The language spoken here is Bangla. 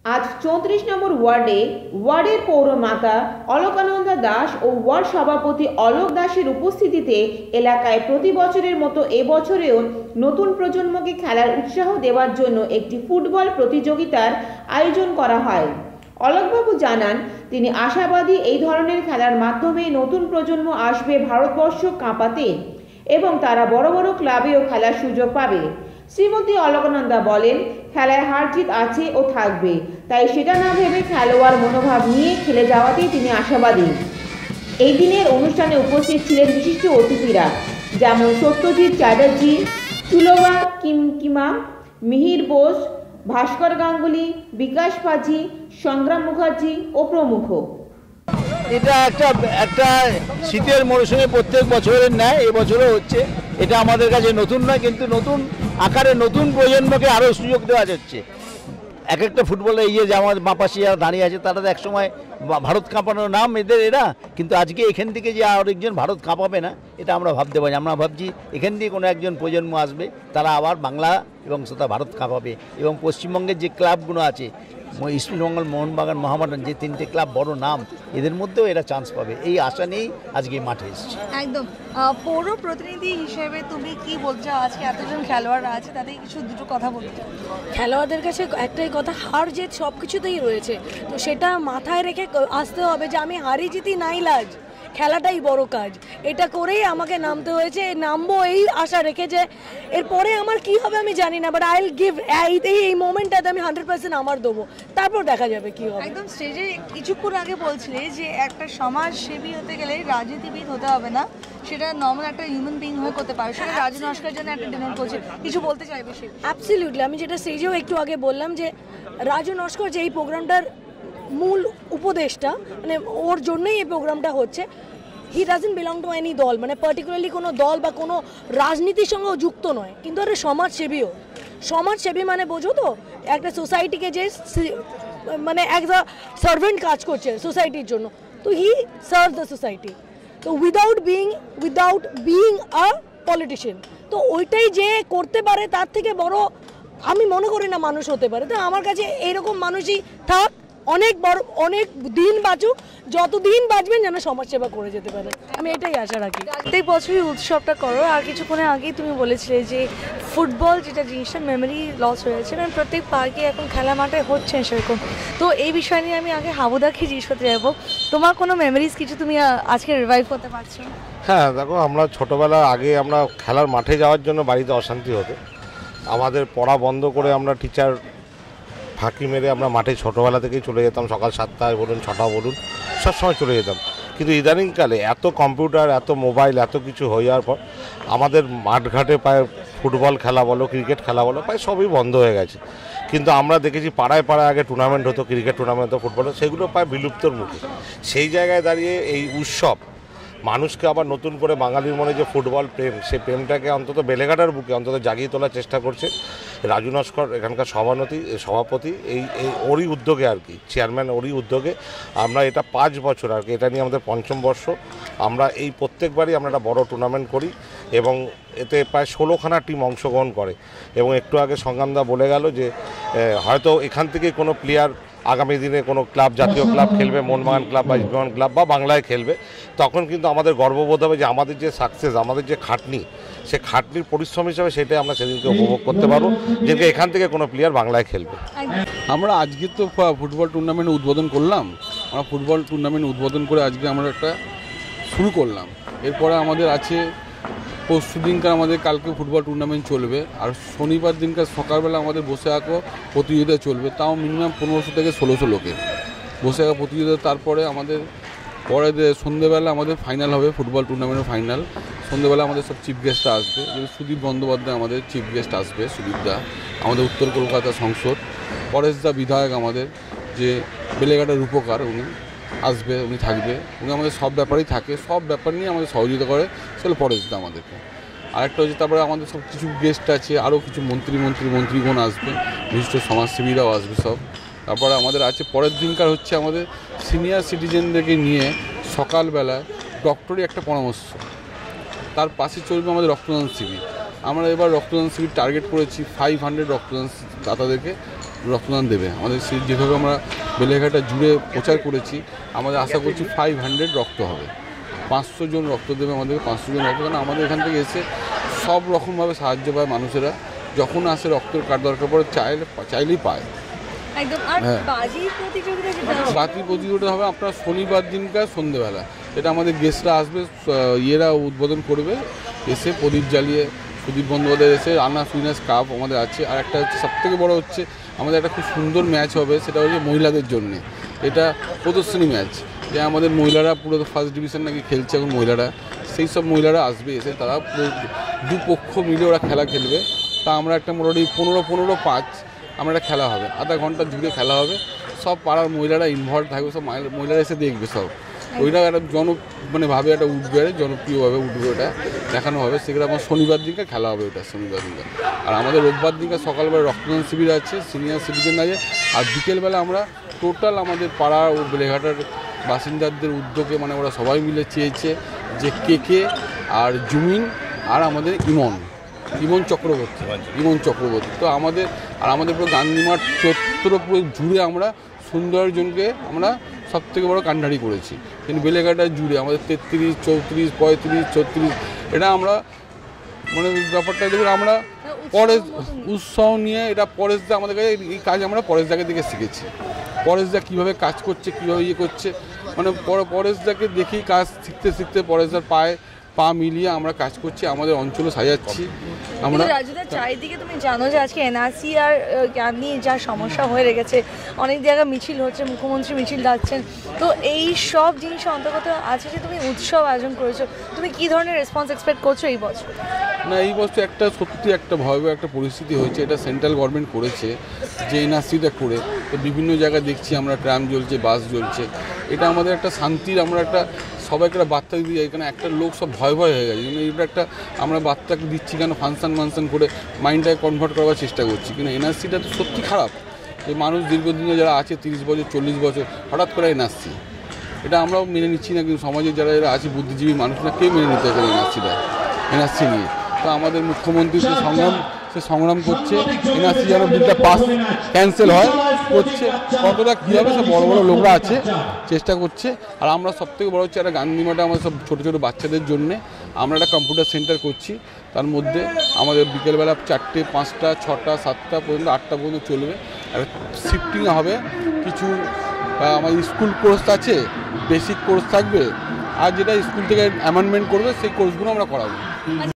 আজ 34 নম্বর ওয়ার্ডের পৌরমাতা অলকানন্দা দাস ও ওয়ার্ড সভাপতি অলোক দাসের উপস্থিতিতে এলাকায় প্রতি বছরের মতো এবছরেও নতুন প্রজন্মকে খেলার উৎসাহ দেওয়ার জন্য একটি ফুটবল প্রতিযোগিতার আয়োজন করা হয়। অলোকবাবু জানান, তিনি আশাবাদী এই ধরনের খেলার মাধ্যমে নতুন প্রজন্ম আসবে ভারতবর্ষ কাঁপাতে এবং তারা বড় বড় ক্লাবেও খেলার সুযোগ পাবে। শ্রীমতী অলকানন্দা বলেন, খেলায় হার জিত আছে ও থাকবে, তাই সেটা না ভেবে খেলোয়াড় মনোভাব নিয়ে খেলে যাওয়াতেই তিনি আশাবাদী। এই দিনের অনুষ্ঠানে উপস্থিত ছিলেন বিশিষ্ট অতিথিরা যেমন সত্যজিৎ চ্যাটার্জি, চুলোবা কিমকিমা, মিহির বোস, ভাস্কর গাঙ্গুলি, বিকাশ পাজি, সংগ্রাম মুখার্জি ও প্রমুখ। এটা একটা শীতের মরশুমে প্রত্যেক বছরের ন্যায় এবছরও হচ্ছে। এটা আমাদের কাছে নতুন নয়, কিন্তু নতুন আকারে নতুন প্রজন্মকে আরও সুযোগ দেওয়া যাচ্ছে। এক একটা ফুটবলে যে আমার বাপাশি যারা দাঁড়িয়ে আছে তারা তো একসময় ভারত কাঁপানোর নাম এরা, কিন্তু আজকে এখান থেকে যে আরেকজন ভারত কাঁপাবে না এটা আমরা ভাবতে পারি। আমরা ভাবছি এখান থেকে কোনো একজন প্রজন্ম আসবে, তারা আবার বাংলা এবং সেটা ভারত কাঁপাবে। এবং পশ্চিমবঙ্গের যে ক্লাবগুলো আছে, ইস্টবেঙ্গল, মোহনবাগান, মোহামেডান, যে তিনটে ক্লাব বড় নাম, এদের মধ্যেও এরা চান্স পাবে, এই আশা নিয়েই আজকে মাঠে এসেছে। একদম। পৌর প্রতিনিধি হিসেবে তুমি কি বলছো, আজকে এতজন খেলোয়াড়রা আছে তাদের দুটো কথা বলতে? খেলোয়াড়দের কাছে একটাই কথা, হার জিত সব কিছুতেই রয়েছে, তো সেটা মাথায় রেখে আসতে হবে যে আমি হারি জিতি নাই লাজ, খেলাটাই বড় কাজ। এটা করেই আমাকে নামতে হয়েছে, নামবো এই আশা রেখে যে এরপরে আমার কি হবে আমি জানি না, বাট আই উইল গিভ এই মোমেন্টটাতে আমি 100% আমার দেবো, তারপর দেখা যাবে কি হবে। একদম স্টেজে কিছুক্ষণ আগে বলছিলে যে একটা সমাজসেবী হতে গেলে রাজনীতিবিদ হতে হবে না, সেটা নর্মাল একটা হিউম্যান বিং হয়ে করতে পারে, সেটা রাজু নস্করের জন্য একটা ডিনোট করছে। কিছু বলতে চাইবে সে? অ্যাবসলিউটলি, আমি যেটা স্টেজেও একটু আগে বললাম যে রাজু নস্কর যে এই প্রোগ্রামটার মূল উপদেশটা, মানে ওর জন্যই এই প্রোগ্রামটা হচ্ছে। He doesn't belong to any দল, মানে পার্টিকুলারলি কোনো দল বা কোনো রাজনীতির সঙ্গেও যুক্ত নয়, কিন্তু একটা সমাজসেবীও। সমাজসেবী মানে বোঝো তো, একটা সোসাইটিকে যে মানে একটা সার্ভেন্ট কাজ করছে সোসাইটির জন্য, তো হি সার্ভ দ্য সোসাইটি, তো উইদাউট বিইং আ পলিটিশিয়ান। তো ওইটাই যে করতে পারে তার থেকে বড় আমি মনে করি না মানুষ হতে পারে। তো আমার কাছে এইরকম মানুষই থাক, অনেক দিন বাঁচুক, যতদিন বাঁচবেন যেন সমাজসেবা করে যেতে পারে, আমি এটাই আশা রাখি। প্রত্যেক বছরই উৎসবটা করো, আর কিছুক্ষণের আগেই তুমি বলেছিলে যে ফুটবল যেটা জিনিসটা মেমোরি লস হয়েছে, কারণ প্রত্যেক পার্কে এখন খেলা মাঠে হচ্ছে সেরকম। তো এই বিষয় নিয়ে আমি আগে হাবুদাকে জিজ্ঞেস করতে যাবো, তোমার কোনো মেমোরিজ কিছু তুমি আজকে রিভাইভ করতে পারছো? হ্যাঁ, দেখো, আমরা ছোটোবেলা আগে আমরা খেলার মাঠে যাওয়ার জন্য বাড়িতে অশান্তি হতো, আমাদের পড়া বন্ধ করে আমরা টিচার ফাঁকি মেরে আমরা মাঠে ছোটোবেলা থেকেই চলে যেতাম, সকাল 7টায় বলুন 6টা বলুন সবসময় চলে যেতাম। কিন্তু ইদানিংকালে এত কম্পিউটার, এত মোবাইল, এত কিছু হয়ে যাওয়ার পর আমাদের মাঠঘাটে প্রায় ফুটবল খেলা বলো, ক্রিকেট খেলা বলো, প্রায় সবই বন্ধ হয়ে গেছে। কিন্তু আমরা দেখেছি পাড়ায় আগে টুর্নামেন্ট হতো, ক্রিকেট টুর্নামেন্ট হতো, ফুটবল, সেগুলো প্রায় বিলুপ্তর মুখে। সেই জায়গায় দাঁড়িয়ে এই উৎসব মানুষকে আবার নতুন করে বাঙালির মনে যে ফুটবল প্রেম, সেই প্রেমটাকে অন্তত বেলেঘাটার বুকে অন্তত জাগিয়ে তোলার চেষ্টা করছে রাজু নস্কর, এখানকার সভাপতি। এই ওরই উদ্যোগে আর কি, চেয়ারম্যান ওরই উদ্যোগে আমরা এটা 5 বছর আর কি, এটা নিয়ে আমাদের 5ম বর্ষ। আমরা এই প্রত্যেকবারই আমরা একটা বড় টুর্নামেন্ট করি এবং এতে প্রায় 16খানা টিম অংশগ্রহণ করে। এবং একটু আগে সংগ্রামদা বলে গেল যে হয়তো এখান থেকে কোনো প্লেয়ার আগামী দিনে কোনো ক্লাব, জাতীয় ক্লাব খেলবে, মোহনবাগান ক্লাব বা ইস্টবেঙ্গল ক্লাব বা বাংলায় খেলবে, তখন কিন্তু আমাদের গর্ববোধ হবে যে আমাদের যে সাকসেস, আমাদের যে খাটনি, সে খাটনির পরিশ্রম হিসাবে সেটাই আমরা সেদিনকে উপভোগ করতে পারবো, যেদিকে এখান থেকে কোনো প্লেয়ার বাংলায় খেলবে। আমরা আজকে তো ফুটবল টুর্নামেন্ট উদ্বোধন করলাম, আমরা ফুটবল টুর্নামেন্ট উদ্বোধন করে আজকে আমরা একটা শুরু করলাম। এরপরে আমাদের আছে পরশু দিনকার আমাদের কালকে ফুটবল টুর্নামেন্ট চলবে, আর শনিবার দিনকার সকালবেলা আমাদের বসে আঁকো প্রতিযোগিতা চলবে, তাও মিনিমাম 1500 থেকে 1600 লোকের বসে আঁকো প্রতিযোগিতা। তারপরে আমাদের সন্ধ্যেবেলা আমাদের ফাইনাল হবে, ফুটবল টুর্নামেন্টের ফাইনাল। সন্ধ্যেবেলা আমাদের সব চিফ গেস্টরা আসবে, যেমন সুদীপ বন্দ্যোপাধ্যায় আমাদের চিফ গেস্ট আসবে, সুদীপদা আমাদের উত্তর কলকাতা সংসদ, পরেশদা বিধায়ক আমাদের যে বেলেঘাটার রূপকার, উনি আসবে, উনি থাকবে, উনি আমাদের সব ব্যাপারেই থাকে, সব ব্যাপার নিয়ে আমাদের সহযোগিতা করে, সেগুলো পরেশদা আমাদেরকে। আরেকটা হচ্ছে তারপরে আমাদের সব কিছু গেস্ট আছে, আরও কিছু মন্ত্রীগণ আসবে, বিশিষ্ট সমাজসেবীরাও আসবে সব। তারপরে আমাদের আছে পরের দিনকার হচ্ছে আমাদের সিনিয়র সিটিজেনদেরকে নিয়ে সকালবেলায় ডক্টরি একটা পরামর্শ, তার পাশে চলবে আমাদের রক্তদান শিবির। আমরা এবার রক্তদান শিবির টার্গেট করেছি 500 রক্তদান দাতাদেরকে রক্তদান দেবে। আমাদের সেই যেভাবে আমরা বেলেঘাটা জুড়ে প্রচার করেছি, আমাদের আশা করছি 500 রক্ত হবে, 500 জন রক্ত দেবে আমাদের, 500 জন রক্ত। কারণ আমাদের এখান থেকে এসে সব রকমভাবে সাহায্য পায় মানুষেরা, যখন আসে রক্তের কার্ড দরকার পড়ে চাইলেই পায়। বাজি প্রতিযোগিতা হবে আপনার শনিবার দিনকার সন্ধ্যেবেলা। এটা আমাদের গেস্টরা আসবে, ইয়েরা উদ্বোধন করবে, এসে প্রদীপ জ্বালিয়ে সুদীপ বন্দ্যোপাধ্যায় এসে রানা সুইনাস কাপ আমাদের আছে। আর একটা হচ্ছে সবথেকে বড় হচ্ছে আমাদের একটা খুব সুন্দর ম্যাচ হবে, সেটা হচ্ছে মহিলাদের জন্যে, এটা প্রদর্শনী ম্যাচ, যে আমাদের মহিলারা পুরো ফার্স্ট ডিভিশন নাকি খেলছে এখন মহিলারা, সেই সব মহিলারা আসবে, এসে তারা দুপক্ষ মিলে ওরা খেলা খেলবে। তা আমরা একটা মোটামুটি 15-5 আমরা একটা খেলা হবে, আধা ঘন্টা জুড়ে খেলা হবে, সব পাড়ার মহিলারা ইনভলভ থাকবে, সব মহিলারা এসে দেখবে সব। ওইটা একটা ভাবে একটা উঠবে, জনপ্রিয়ভাবে উঠবে, ওটা দেখানো হবে। সেগুলো আমার শনিবার দিনকে খেলা হবে, ওটা শনিবার দিনকে। আর আমাদের রোববার দিনকে সকালবেলা রক্তদান শিবির আছে, সিনিয়র সিটিজেন আছে। আর বিকেলবেলা আমরা টোটাল আমাদের পাড়া ও বেলেঘাটার বাসিন্দাদের উদ্যোগে ওরা সবাই মিলে চেয়েছে যে কে আর জুমিন আর আমাদের ইমন চক্রবর্তী। তো আমাদের পুরো গান্ধীমাঠ চত্বর পুরো জুড়ে আমরা সুন্দরজনকে আমরা সবথেকে বড় কান্ডারি করেছি। কিন্তু বেলেঘাটা জুড়ে আমাদের 33, 34, 35, 36 এটা আমরা ব্যাপারটা দেখুন, আমরা উৎসাহ নিয়ে এটা পরেশদা আমাদের কাছে এই কাজ আমরা পরেশদাকে দেখে শিখেছি। পরেশদা কীভাবে কাজ করছে, কীভাবে ইয়ে করছে, পরেশদাকে দেখেই কাজ শিখতে পরেশদার পা মিলিয়ে আমরা কাজ করছি, আমাদের অঞ্চলে সাজাচ্ছি আমরা। রাজুদা, চারিদিকে তুমি জানো যে আজকে এনআরসি আর নিয়ে যা সমস্যা হয়ে রেখেছে, অনেক জায়গায় মিছিল হচ্ছে, মুখ্যমন্ত্রী মিছিল যাচ্ছেন, তো এই সব জিনিসের অন্তর্গত আছে যে তুমি উৎসব আয়োজন করেছো, তুমি কি ধরনের রেসপন্স এক্সপেক্ট করছো এই বছর? না, এই বছর সত্যি একটা ভয়াবহ একটা পরিস্থিতি হয়েছে। এটা সেন্ট্রাল গভর্নমেন্ট করেছে, যে এনআরসিটা করে তো বিভিন্ন জায়গায় দেখছি আমরা ট্রাম জ্বলছে, বাস জ্বলছে। এটা আমাদের একটা শান্তির, আমরা একটা সবাইকে একটা বার্তা দিয়ে যাই, এখানে একটা লোক সব ভয় হয়ে গেছে। এটা একটা আমরা বার্তাকে দিচ্ছি কেন, ফাংশন করে মাইন্ডটাকে কনভার্ট করার চেষ্টা করছি। কিন্তু এনআরসিটা তো সত্যি খারাপ, যে মানুষ দীর্ঘদিনে যারা আছে 30 বছর 40 বছর হঠাৎ করে এনআরসি, এটা আমরাও মেনে নিচ্ছি না। কিন্তু সমাজে যারা আছে বুদ্ধিজীবী মানুষরা কেউ মেনে নিতে পারে এনআরসি নিয়ে। তো আমাদের মুখ্যমন্ত্রী সংগ্রাম করছে, এনআরসি যেন বিলটা ক্যান্সেল করছে, কতটা কী হবে সব বড় লোকরা আছে চেষ্টা করছে। আর আমরা সবথেকে বড় হচ্ছে একটা গান্ধীমাঠে আমাদের সব ছোটো বাচ্চাদের জন্যে আমরা একটা কম্পিউটার সেন্টার করছি। তার মধ্যে আমাদের বিকেলবেলা 4টে, 5টা, 6টা, 7টা পর্যন্ত, 8টা পর্যন্ত চলবে। আর শিফটিং হবে, কিছু আমাদের স্কুল কোর্স আছে, বেসিক কোর্স থাকবে, আর যেটা স্কুল থেকে অ্যামেন্ডমেন্ট করবে সেই কোর্সগুলো আমরা করাবো।